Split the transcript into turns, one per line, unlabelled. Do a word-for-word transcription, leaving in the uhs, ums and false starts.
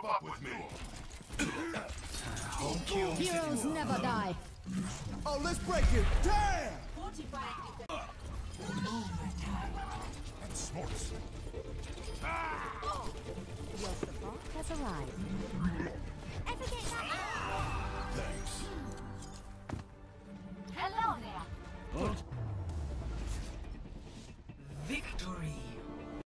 group up with me.
Heroes never die.
Oh, let's break it. Damn!
And snorts.
Your support has arrived.
Thanks.